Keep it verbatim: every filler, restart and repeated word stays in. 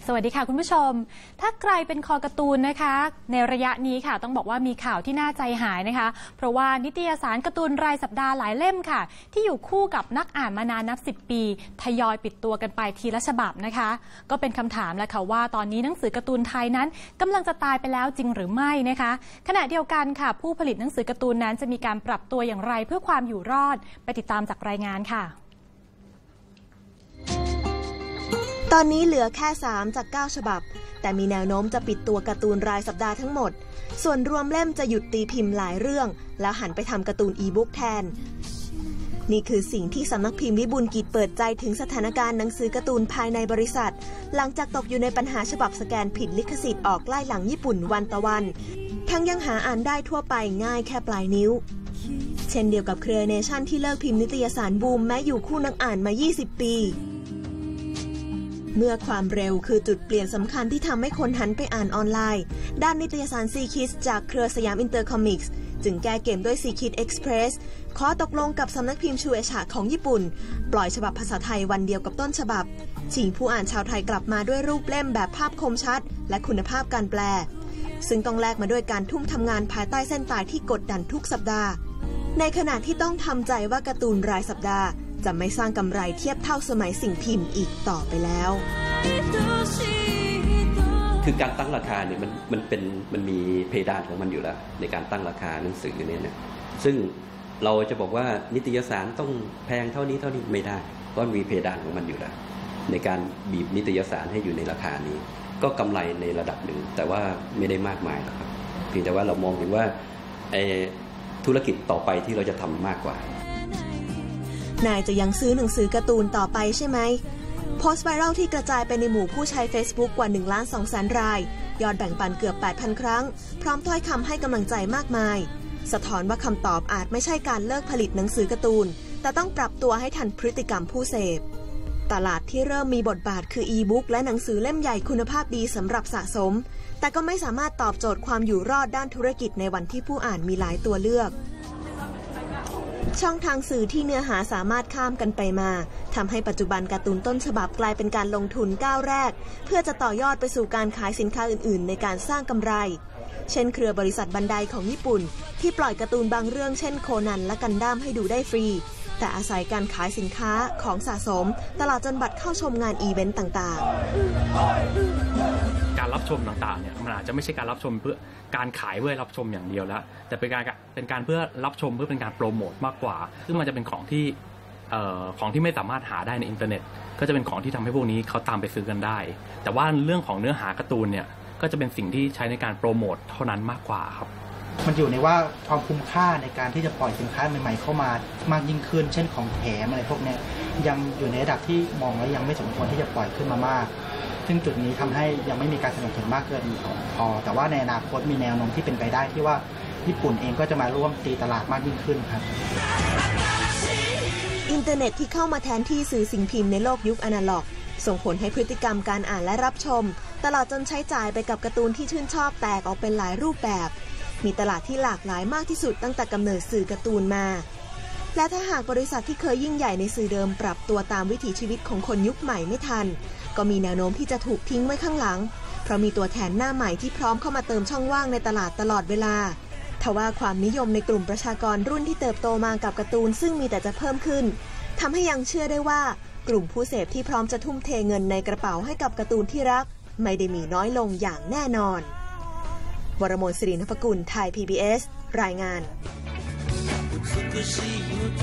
สวัสดีค่ะคุณผู้ชมถ้าใครเป็นคอการ์ตูนนะคะในระยะนี้ค่ะต้องบอกว่ามีข่าวที่น่าใจหายนะคะเพราะว่านิตยสารการ์ตูนรายสัปดาห์หลายเล่มค่ะที่อยู่คู่กับนักอ่านมานานนับสิบปีทยอยปิดตัวกันไปทีละฉบับนะคะก็เป็นคำถามแหละค่ะว่าตอนนี้หนังสือการ์ตูนไทยนั้นกำลังจะตายไปแล้วจริงหรือไม่นะคะขณะเดียวกันค่ะผู้ผลิตหนังสือการ์ตูนนั้นจะมีการปรับตัวอย่างไรเพื่อความอยู่รอดไปติดตามจากรายงานค่ะตอนนี้เหลือแค่สามจากเก้าฉบับแต่มีแนวโน้มจะปิดตัวการ์ตูนรายสัปดาห์ทั้งหมดส่วนรวมเล่มจะหยุดตีพิมพ์หลายเรื่องแล้วหันไปทำการ์ตูนอีบุ๊กแทนนี่คือสิ่งที่สำนักพิมพ์วิบูลย์กิจเปิดใจถึงสถานการณ์หนังสือการ์ตูนภายในบริษัทหลังจากตกอยู่ในปัญหาฉบับสแกนผิดลิขสิทธิ์ออกไล่หลังญี่ปุ่นวันต่อวันทั้งยังหาอ่านได้ทั่วไปง่ายแค่ปลายนิ้วเช่นเดียวกับเครือเนชั่นที่เลิกพิมพ์นิตยสารบูมแม้อยู่คู่นักอ่านมายี่สิบปีเมื่อความเร็วคือจุดเปลี่ยนสำคัญที่ทำให้คนหันไปอ่านออนไลน์ด้านนิตยสารซีคิดจากเครือสยามอินเตอร์คอมิกส์จึงแก้เกมด้วยซีคิดเอ็กซ์เพรสขอตกลงกับสำนักพิมพ์ชูเอชะของญี่ปุ่นปล่อยฉบับภาษาไทยวันเดียวกับต้นฉบับชิงผู้อ่านชาวไทยกลับมาด้วยรูปเล่มแบบภาพคมชัดและคุณภาพการแปลซึ่งต้องแลกมาด้วยการทุ่มทำงานภายใต้เส้นตายที่กดดันทุกสัปดาห์ในขณะที่ต้องทำใจว่าการ์ตูนรายสัปดาห์จะไม่สร้างกำไรเทียบเท่าสมัยสิ่งพิมพ์อีกต่อไปแล้วคือการตั้งราคาเนี่ยมันมันเป็นมันมีเพดานของมันอยู่แล้วในการตั้งราคาหนังสือเนี่ยนะซึ่งเราจะบอกว่านิตยสารต้องแพงเท่านี้เท่านี้ไม่ได้เพราะมีเพดานของมันอยู่แล้วในการบีบนิตยสารให้อยู่ในราคานี้ก็กำไรในระดับหนึ่งแต่ว่าไม่ได้มากมายหรอกครับเพียงแต่ว่าเรามองเห็นว่าไอ้ธุรกิจต่อไปที่เราจะทำมากกว่านายจะยังซื้อหนังสือการ์ตูนต่อไปใช่ไหมโพสต์ไวรัลที่กระจายไปในหมู่ผู้ใช้ Facebook กว่า หนึ่งล้านสองแสน รายยอดแบ่งปันเกือบ แปดพัน ครั้งพร้อมถ้อยคำให้กำลังใจมากมายสะท้อนว่าคำตอบอาจไม่ใช่การเลิกผลิตหนังสือการ์ตูนแต่ต้องปรับตัวให้ทันพฤติกรรมผู้เสพตลาดที่เริ่มมีบทบาทคืออีบุ๊กและหนังสือเล่มใหญ่คุณภาพดีสำหรับสะสมแต่ก็ไม่สามารถตอบโจทย์ความอยู่รอดด้านธุรกิจในวันที่ผู้อ่านมีหลายตัวเลือกช่องทางสื่อที่เนื้อหาสามารถข้ามกันไปมาทำให้ปัจจุบันการ์ตูนต้นฉบับกลายเป็นการลงทุนก้าวแรกเพื่อจะต่อยอดไปสู่การขายสินค้าอื่นๆในการสร้างกำไรเช่นเครือบริษัทบันไดของญี่ปุ่นที่ปล่อยการ์ตูนบางเรื่องเช่นโคนันและกันดั้มให้ดูได้ฟรีแต่อาศัยการขายสินค้าของสะสมตลอดจนบัตรเข้าชมงานอีเวนต์ต่างๆการรับชมต่างๆเนี่ยมันอาจจะไม่ใช่การรับชมเพื่อการขายเพื่อรับชมอย่างเดียวแล้วแต่เป็นการเป็นการเพื่อรับชมเพื่อเป็นการโปรโมทมากกว่าซึ่งมันจะเป็นของที่เอ่อของที่ไม่สามารถหาได้ในอินเทอร์เน็ตก็จะเป็นของที่ทำให้พวกนี้เขาตามไปซื้อกันได้แต่ว่าเรื่องของเนื้อหาการ์ตูนเนี่ยก็จะเป็นสิ่งที่ใช้ในการโปรโมทเท่านั้นมากกว่าครับมันอยู่ในว่าความคุ้มค่าในการที่จะปล่อยสินค้าใหม่ๆเข้ามามากยิ่งขึ้นเช่นของแถมอะไรพวกนี้ยังอยู่ในระดับที่มองแล้วยังไม่สมควรที่จะปล่อยขึ้นมามากซึ่งจุดนี้ทำให้ยังไม่มีการสนับสนุนมากเกินพอแต่ว่าในอนาคตมีแนวโน้มที่เป็นไปได้ที่ว่าญี่ปุ่นเองก็จะมาร่วมตีตลาดมากยิ่งขึ้นครับอินเทอร์เน็ตที่เข้ามาแทนที่สื่อสิ่งพิมพ์ในโลกยุคอนาล็อกส่งผลให้พฤติกรรมการอ่านและรับชมตลอดจนใช้จ่ายไปกับการ์ตูนที่ชื่นชอบแตกออกเป็นหลายรูปแบบมีตลาดที่หลากหลายมากที่สุดตั้งแต่กำเนิดสื่อการ์ตูนมาและถ้าหากบริษัทที่เคยยิ่งใหญ่ในสื่อเดิมปรับตัวตามวิถีชีวิตของคนยุคใหม่ไม่ทันก็มีแนวโน้มที่จะถูกทิ้งไว้ข้างหลังเพราะมีตัวแทนหน้าใหม่ที่พร้อมเข้ามาเติมช่องว่างในตลาดตลอดเวลาทว่าความนิยมในกลุ่มประชากรรุ่นที่เติบโตมากับการ์ตูนซึ่งมีแต่จะเพิ่มขึ้นทำให้ยังเชื่อได้ว่ากลุ่มผู้เสพที่พร้อมจะทุ่มเทเงินในกระเป๋าให้กับการ์ตูนที่รักไม่ได้มีน้อยลงอย่างแน่นอนวรมน ศิรินทรกุล ไทย พี บี เอส รายงาน